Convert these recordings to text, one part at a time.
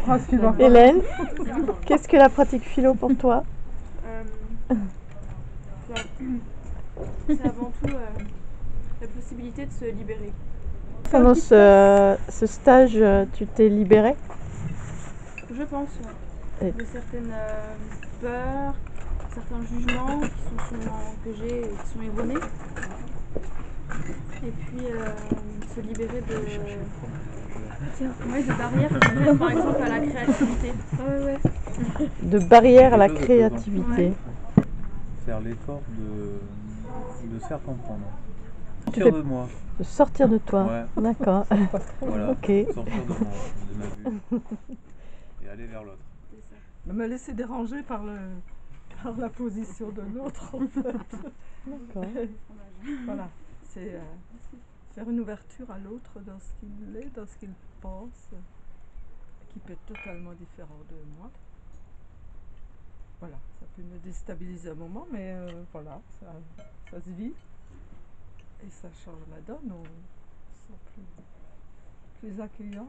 phrase suivante. Hélène, qu'est-ce que la pratique philo pour toi? C'est avant tout la possibilité de se libérer. Pendant ce stage, tu t'es libérée? Je pense, Et- de certaines peurs, certains jugements que j'ai et qui sont erronés. Et puis se libérer de barrières qui mènent par exemple à la créativité. De barrière à la créativité. Faire l'effort de se faire comprendre. Tu Sortir fais- de moi. De sortir de toi. Ouais. D'accord. Voilà. Ok. Sortir de ma bulle. Et aller vers l'autre. Me laisser déranger par la position de l'autre, en fait. D'accord. Voilà, c'est faire une ouverture à l'autre dans ce qu'il est, dans ce qu'il pense, qui peut être totalement différent de moi. Voilà, ça peut me déstabiliser un moment, mais voilà, ça se vit et ça change la donne. On se sent plus accueillant.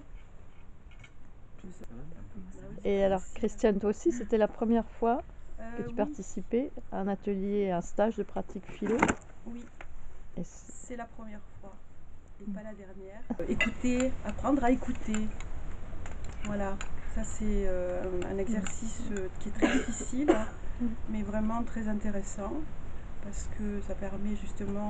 Et alors, Christiane, toi aussi, c'était la première fois que tu Oui, participais à un atelier, à un stage de pratique philo? oui, Et c'est la première fois et pas la dernière. Écouter, apprendre à écouter. Voilà, ça c'est un exercice qui est très difficile, mais vraiment très intéressant parce que ça permet justement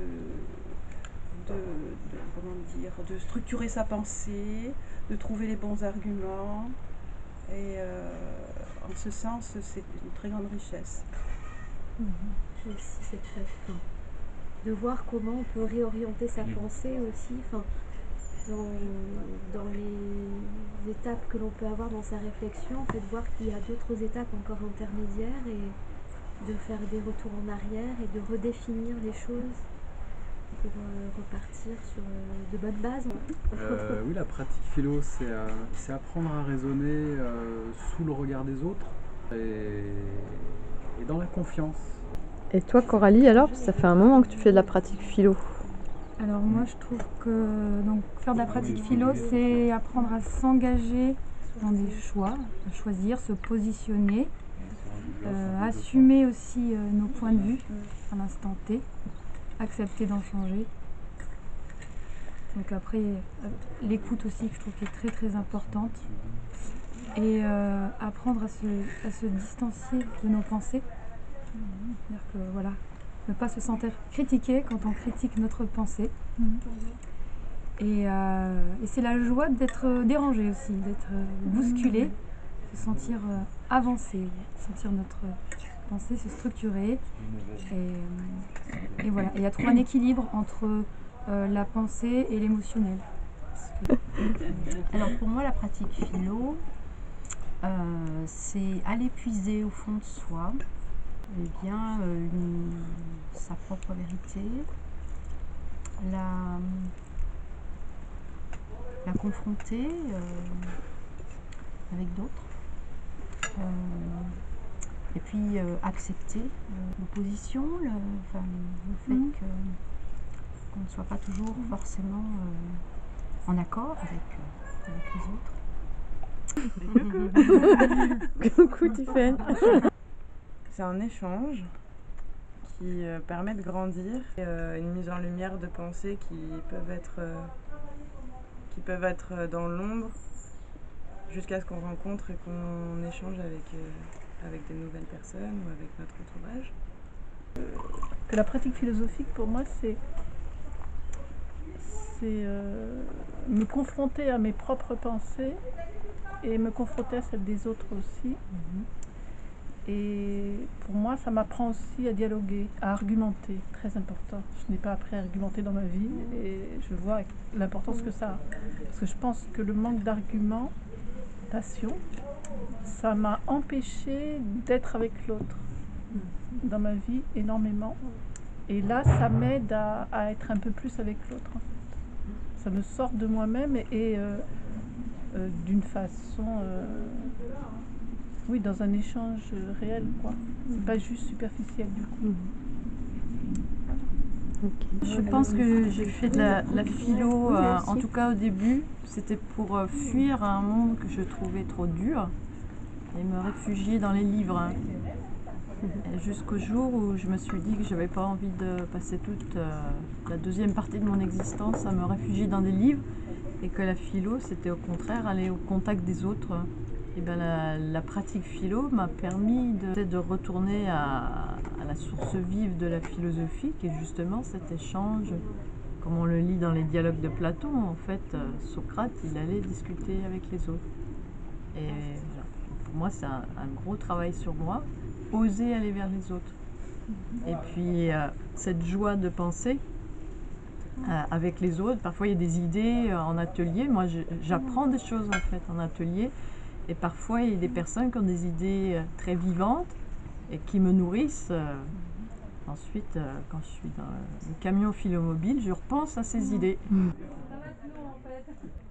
de structurer sa pensée, de trouver les bons arguments. Et en ce sens, c'est une très grande richesse. Aussi de voir comment on peut réorienter sa pensée aussi, dans les étapes que l'on peut avoir dans sa réflexion, en fait, voir qu'il y a d'autres étapes encore intermédiaires et de faire des retours en arrière et de redéfinir les choses pour repartir sur de bonnes bases. Oui, la pratique philo, c'est apprendre à raisonner sous le regard des autres et dans la confiance. toi, Coralie, alors, ça fait un moment que tu fais de la pratique philo. Alors moi je trouve que faire de la pratique philo, c'est apprendre à s'engager dans des choix, à choisir, se positionner, assumer aussi nos points de vue à l'instant T, accepter d'en changer. Donc après l'écoute aussi que je trouve qui est très très importante et apprendre à se distancier de nos pensées. C'est-à-dire que voilà, ne pas se sentir critiqué quand on critique notre pensée. Et c'est la joie d'être dérangé aussi, d'être bousculé, se sentir avancé, sentir notre pensée se structurer. Et voilà, et à trouver un équilibre entre la pensée et l'émotionnel. Alors pour moi, la pratique philo, c'est aller puiser au fond de soi sa propre vérité, la confronter avec d'autres, et puis accepter l'opposition, le fait qu'on ne soit pas toujours forcément en accord avec les autres. Coucou, Tiffaine. C'est un échange qui permet de grandir, et, une mise en lumière de pensées qui peuvent être dans l'ombre jusqu'à ce qu'on rencontre et qu'on échange avec des nouvelles personnes ou avec notre entourage. Que la pratique philosophique, pour moi, c'est me confronter à mes propres pensées et me confronter à celles des autres aussi. Et pour moi, ça m'apprend aussi à dialoguer, à argumenter, très important. Je n'ai pas appris à argumenter dans ma vie et je vois l'importance que ça a. Parce que je pense que le manque d'argumentation, ça m'a empêché d'être avec l'autre dans ma vie énormément. Et là, ça m'aide à être un peu plus avec l'autre, en fait. Ça me sort de moi-même et d'une façon... oui, dans un échange réel, quoi. C'est pas juste superficiel, du coup. Je pense que j'ai fait de la philo, en tout cas au début, c'était pour fuir un monde que je trouvais trop dur et me réfugier dans les livres. Et jusqu'au jour où je me suis dit que je n'avais pas envie de passer toute la deuxième partie de mon existence à me réfugier dans des livres et que la philo, c'était au contraire aller au contact des autres. Et bien la pratique philo m'a permis de retourner à la source vive de la philosophie, qui est justement cet échange, comme on le lit dans les dialogues de Platon. En fait, Socrate, il allait discuter avec les autres. Et voilà. Pour moi, c'est un gros travail sur moi, oser aller vers les autres. Et puis, cette joie de penser avec les autres. Parfois, il y a des idées en atelier. Moi, j'apprends des choses en fait en atelier. Et parfois, il y a des personnes qui ont des idées très vivantes et qui me nourrissent. Ensuite, quand je suis dans le camion philomobile, je repense à ces idées.